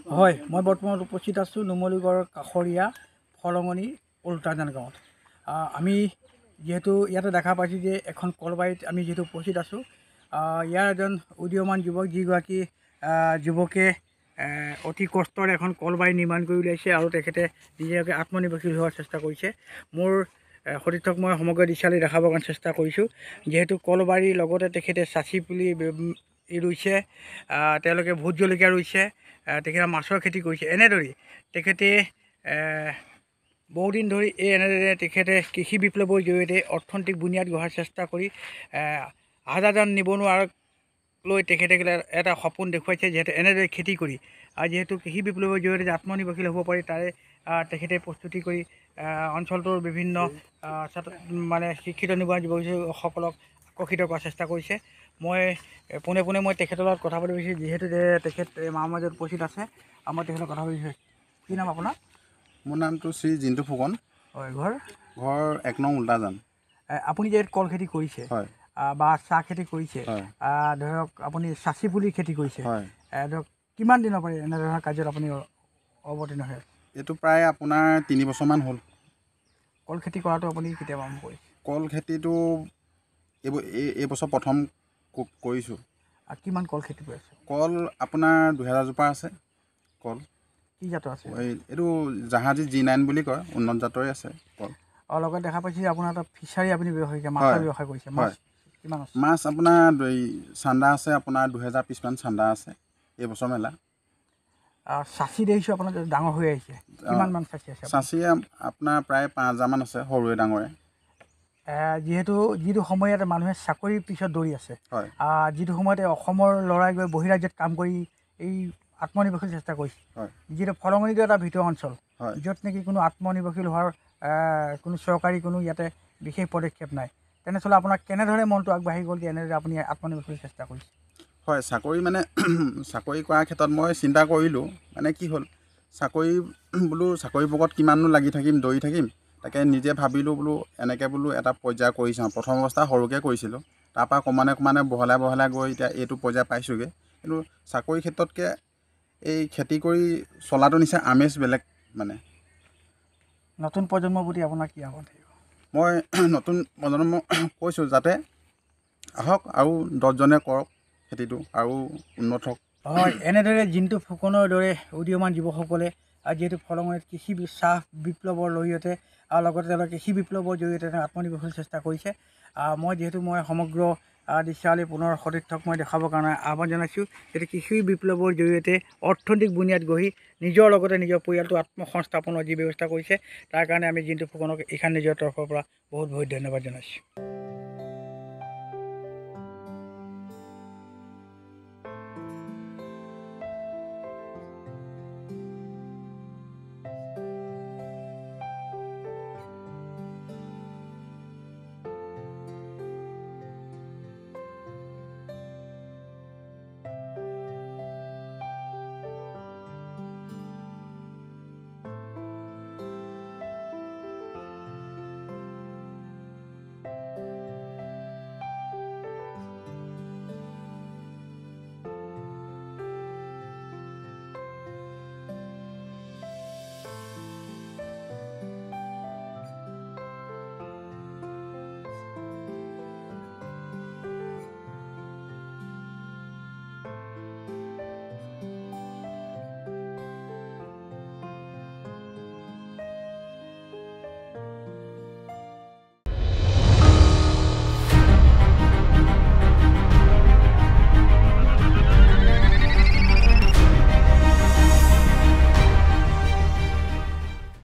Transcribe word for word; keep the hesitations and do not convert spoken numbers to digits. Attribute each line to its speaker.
Speaker 1: হয়, মই বৰ্তমান উপস্থিত আছোঁ নুমলীগড়ৰ কাষৰীয়া ফলঙনি উল্টাজান গাঁৱত। আমি যিহেতু ইয়াতে দেখা পাইছোঁ যে এখন কলবাৰীত আমি যিহেতু উপস্থিত আছোঁ, ইয়াৰ এজন উদীয়মান যুৱক, যিগৰাকী যুৱকে অতি কষ্টৰে এখন কলবাৰী নিৰ্মাণ কৰি উলিয়াইছে আৰু তেখেতে নিজকে আত্মনিৰ্ভৰশীল হোৱাৰ চেষ্টা কৰিছে। মোৰ সতীৰ্থক মই সমগ্ৰ দৃশ্যালি দেখাবৰ কাৰণে চেষ্টা কৰিছোঁ। যিহেতু কলবাৰীৰ লগতে তেখেতে চাচি পুলি ৰুইছে, তেওঁলোকে ভোট জলকীয়া ৰুইছে, তেখেতে মাছৰ খেতি কৰিছে। এনেদৰেই তেখেতে বহুদিন ধৰি এই এনেদৰে তেখেতে কৃষি বিপ্লৱৰ জৰিয়তে অৰ্থনৈতিক বুনিয়াদ গঢ়াৰ চেষ্টা কৰি হাজাৰজন নিবনুৱাক লৈ তেখেতে এটা সপোন দেখুৱাইছে। যিহেতু এনেদৰে খেতি কৰি আৰু যিহেতু কৃষি বিপ্লৱৰ জৰিয়তে যে আত্মনিৰ্ভৰশীল হ'ব পাৰি, তাৰে তেখেতে প্ৰস্তুতি কৰি অঞ্চলটোৰ বিভিন্ন ছাত্ৰ মানে শিক্ষিত নিবনুৱা যুৱকসকলক আকৰ্ষিত কৰাৰ চেষ্টা কৰিছে। মই পোনে পোনে মই তেখেতৰ লগত কথা পাতি বিচাৰিছোঁ, যিহেতু তেখেত আমাৰ মাজত উপস্থিত আছে। মই তেখেতৰ কথা পাতি বিচাৰিছোঁ। কি নাম আপোনাৰ?
Speaker 2: মোৰ নামটো শ্ৰী জিন্তু ফুকন।
Speaker 1: হয়, ঘৰ
Speaker 2: ঘৰ এক নং উল্টাজান।
Speaker 1: আপুনি যে কল খেতি কৰিছে বা চাহ খেতি কৰিছে, ধৰক আপুনি চাচি পুলি খেতি কৰিছে, ধৰক কিমান দিনৰ পৰা এনেধৰণৰ কাৰ্যত আপুনি অৱতীৰ্ণ হৈ আছে?
Speaker 2: এইটো প্ৰায় আপোনাৰ তিনি বছৰমান হ'ল।
Speaker 1: কল খেতি কৰাটো আপুনি কেতিয়াবা আৰম্ভ কৰিছে?
Speaker 2: কল খেতিটো এইবছৰ প্ৰথম কৰিছোঁ।
Speaker 1: কিমান কল খেতি কৰি আছে?
Speaker 2: কল আপোনাৰ দুহেজাৰ জোপা আছে। কল
Speaker 1: কি জাতৰ আছে?
Speaker 2: এইটো জাহাজী জি নাইন বুলি কয়, উন্নত জাতৰে আছে কল।
Speaker 1: আৰু লগত দেখা পাইছে আপোনাৰ এটা ফিচাৰী আপুনি ব্যৱসায় মাছৰ ব্যৱসায় কৰিছে। মাছ কিমান আছে?
Speaker 2: মাছ আপোনাৰ চান্দা আছে, আপোনাৰ দুহেজাৰ পিছমান চান্দা আছে এইবছৰ মেলা।
Speaker 1: চাচি দেখিছোঁ আপোনাৰ ডাঙৰ হৈ আহিছে, কিমান মান চাচি আছে?
Speaker 2: চাচি আপোনাৰ প্ৰায় পাঁচ হাজাৰমান আছে, সৰুৱে ডাঙৰে।
Speaker 1: যিহেতু যিটো সময়ত মানুহে চাকৰিৰ পিছত দৌৰি আছে, যিটো সময়তে অসমৰ ল'ৰাই গৈ বহিৰাজ্যত কাম কৰি এই আত্মনিৰ্ভৰশীল চেষ্টা কৰিছে, যিহেতু ফলঙনিটো এটা ভিতৰুৱা অঞ্চল, য'ত নেকি কোনো আত্মনিৰ্ভৰশীল হোৱাৰ কোনো চৰকাৰী কোনো ইয়াতে বিশেষ পদক্ষেপ নাই, তেনেস্থলত আপোনাৰ কেনেদৰে মনটো আগবাঢ়ি গ'ল যে এনেদৰে আপুনি আত্মনিৰ্ভৰশীল চেষ্টা কৰিছে?
Speaker 2: হয়, চাকৰি মানে চাকৰি কৰাৰ ক্ষেত্ৰত মই চিন্তা কৰিলোঁ, মানে কি হ'ল, চাকৰি বোলো চাকৰি পকৰত কিমাননো লাগি থাকিম, দৌৰি থাকিম, তাকে নিজে ভাবিলোঁ বোলো এনেকৈ বোলো এটা পৰ্যায় কৰি চাওঁ। প্ৰথম অৱস্থা সৰুকৈ কৰিছিলোঁ, তাৰপৰা ক্ৰমান্বয়ে ক্ৰমান্বয়ে বহলাই বহলাই গৈ এতিয়া এইটো পৰ্যায় পাইছোঁগৈ। কিন্তু চাকৰি ক্ষেত্ৰতকৈ এই খেতি কৰি চলাটো নিচিনা আমেজ বেলেগ। মানে
Speaker 1: নতুন প্ৰজন্মৰ প্ৰতি আপোনাৰ কি আহ্বান থাকিব?
Speaker 2: মই নতুন প্ৰজন্মক কৈছোঁ যাতে আহক আৰু দহজনে কৰক খেতিটো আৰু উন্নত হওক।
Speaker 1: হয়, এনেদৰে জিন্তু ফুকনৰ দৰে উদীয়মান যুৱকসকলে যিহেতু ফলঙনিত কৃষি চাহ বিপ্লৱৰ জৰিয়তে আৰু লগতে তেওঁলোকে কৃষি বিপ্লৱৰ জৰিয়তে তেওঁ আত্মনিৰ্ভৰশীল চেষ্টা কৰিছে। মই যিহেতু মই সমগ্ৰ দৃশ্যাৱলী পুনৰ সতীৰ্থক মই দেখাবৰ কাৰণে আহ্বান জনাইছোঁ, যাতে কৃষি বিপ্লৱৰ জৰিয়তে অৰ্থনৈতিক বুনিয়াদ গঢ়ি নিজৰ লগতে নিজৰ পৰিয়ালটো আত্মসংস্থাপনৰ যি ব্যৱস্থা কৰিছে, তাৰ কাৰণে আমি জিন্তু ফুকনক ইশান নিউজৰ তৰফৰ পৰা বহুত বহুত ধন্যবাদ জনাইছোঁ।